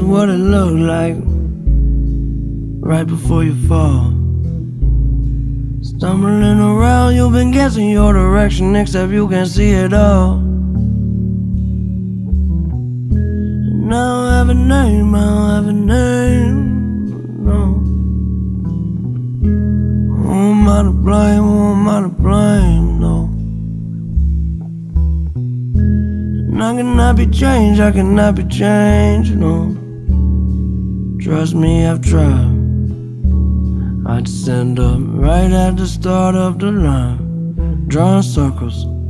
what it looked like right before you fall. Stumbling around, you've been guessing your direction, except you can't see it all. And I don't have a name, I don't have a name, no. Who am I to blame, who am I to blame, no. And I cannot be changed, I cannot be changed, no. Trust me, I've tried. I'd stand up right at the start of the line, drawing circles